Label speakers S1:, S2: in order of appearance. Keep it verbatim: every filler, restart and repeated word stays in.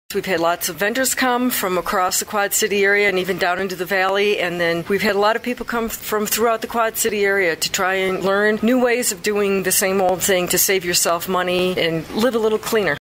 S1: We've had lots of vendors come from across the Quad City area and even down into the valley, and then we've had a lot of people come from throughout the Quad City area to try and learn new ways of doing the same old thing to save yourself money and live a little cleaner.